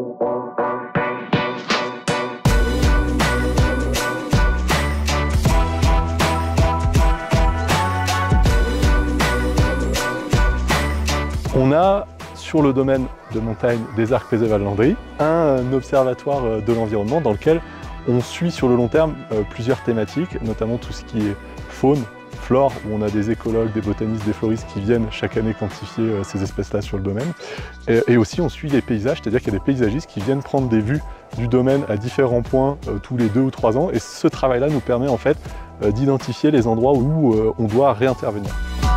On a sur le domaine de montagne des Arcs Pézé-Val-Landry un observatoire de l'environnement dans lequel on suit sur le long terme plusieurs thématiques, notamment tout ce qui est faune, flore, où on a des écologues, des botanistes, des floristes qui viennent chaque année quantifier ces espèces-là sur le domaine. Et aussi on suit les paysages, c'est-à-dire qu'il y a des paysagistes qui viennent prendre des vues du domaine à différents points tous les 2 ou 3 ans. Et ce travail-là nous permet en fait d'identifier les endroits où on doit réintervenir.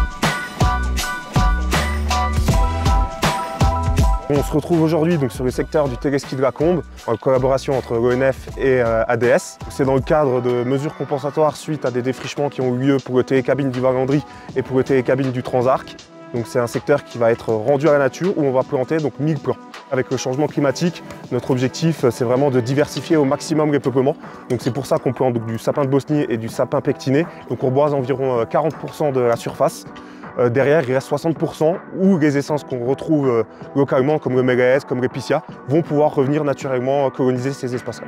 On se retrouve aujourd'hui sur le secteur du téléski de la Combe, en collaboration entre l'ONF et ADS. C'est dans le cadre de mesures compensatoires suite à des défrichements qui ont eu lieu pour le télécabine du Val-Landry et pour le télécabine du Transarc. Donc c'est un secteur qui va être rendu à la nature où on va planter 1000 plants. Avec le changement climatique, notre objectif c'est vraiment de diversifier au maximum les peuplements. Donc c'est pour ça qu'on plante du sapin de Bosnie et du sapin pectiné. Donc on boise environ 40% de la surface. Derrière, il reste 60% où les essences qu'on retrouve localement, comme le mélèze, comme l'épicéa, vont pouvoir revenir naturellement coloniser ces espaces-là.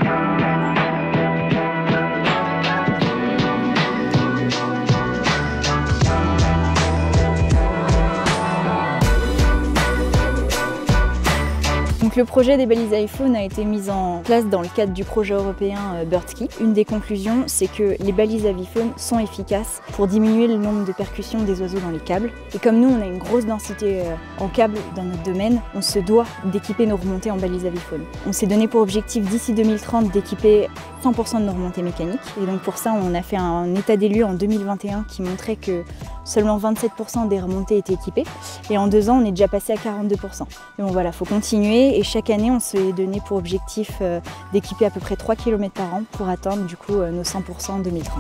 Donc le projet des balises iPhone a été mis en place dans le cadre du projet européen Birdski. Une des conclusions, c'est que les balises avifaune sont efficaces pour diminuer le nombre de percussions des oiseaux dans les câbles. Et comme nous, on a une grosse densité en câbles dans notre domaine, on se doit d'équiper nos remontées en balises avifaune. On s'est donné pour objectif d'ici 2030 d'équiper 100% de nos remontées mécaniques. Et donc pour ça, on a fait un état des lieux en 2021 qui montrait que seulement 27% des remontées étaient équipées. Et en 2 ans, on est déjà passé à 42%. Donc voilà, il faut continuer. Et chaque année, on s'est donné pour objectif d'équiper à peu près 3 km par an pour atteindre du coup nos 100% en 2030.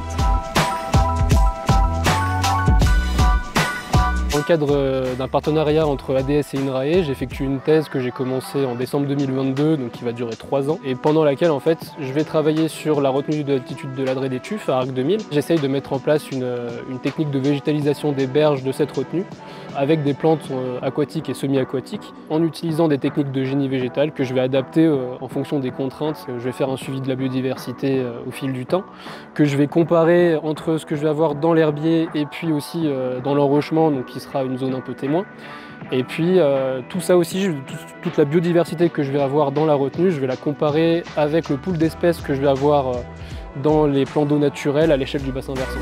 Dans le cadre d'un partenariat entre ADS et INRAE, j'effectue une thèse que j'ai commencée en décembre 2022, donc qui va durer 3 ans, et pendant laquelle en fait je vais travailler sur la retenue de l'altitude de l'Adrée des Tuffes à Arc 2000. J'essaye de mettre en place une technique de végétalisation des berges de cette retenue avec des plantes aquatiques et semi-aquatiques, en utilisant des techniques de génie végétal que je vais adapter en fonction des contraintes. Je vais faire un suivi de la biodiversité au fil du temps, que je vais comparer entre ce que je vais avoir dans l'herbier et puis aussi dans l'enrochement, donc qui sera une zone un peu témoin. Et puis tout ça aussi, toute la biodiversité que je vais avoir dans la retenue, je vais la comparer avec le pool d'espèces que je vais avoir dans les plans d'eau naturels à l'échelle du bassin versant.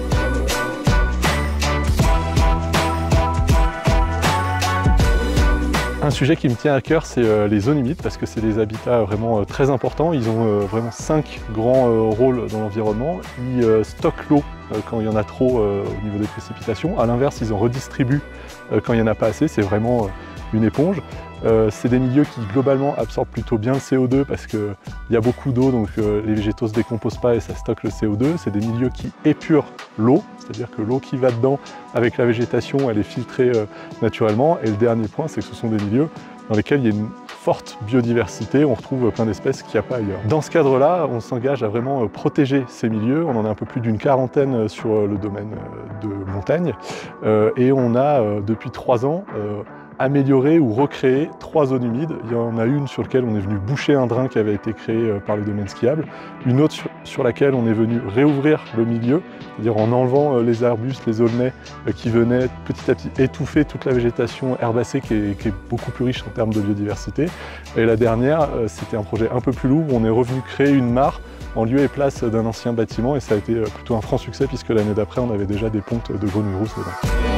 Un sujet qui me tient à cœur, c'est les zones humides, parce que c'est des habitats vraiment très importants. Ils ont vraiment 5 grands rôles dans l'environnement. Ils stockent l'eau quand il y en a trop au niveau des précipitations. À l'inverse, ils en redistribuent quand il n'y en a pas assez. C'est vraiment une éponge. C'est des milieux qui globalement absorbent plutôt bien le CO2 parce qu'il y a beaucoup d'eau, donc les végétaux ne se décomposent pas et ça stocke le CO2. C'est des milieux qui épurent l'eau, c'est-à-dire que l'eau qui va dedans avec la végétation, elle est filtrée naturellement. Et le dernier point, c'est que ce sont des milieux dans lesquels il y a une forte biodiversité, on retrouve plein d'espèces qu'il n'y a pas ailleurs. Dans ce cadre-là, on s'engage à vraiment protéger ces milieux. On en a un peu plus d'une quarantaine sur le domaine de montagne et on a depuis 3 ans améliorer ou recréer 3 zones humides. Il y en a une sur laquelle on est venu boucher un drain qui avait été créé par le domaine skiable, une autre sur laquelle on est venu réouvrir le milieu, c'est-à-dire en enlevant les arbustes, les aulnaies qui venaient petit à petit étouffer toute la végétation herbacée qui est beaucoup plus riche en termes de biodiversité. Et la dernière, c'était un projet un peu plus lourd où on est revenu créer une mare en lieu et place d'un ancien bâtiment et ça a été plutôt un franc succès puisque l'année d'après on avait déjà des pontes de grenouilles rousses dedans.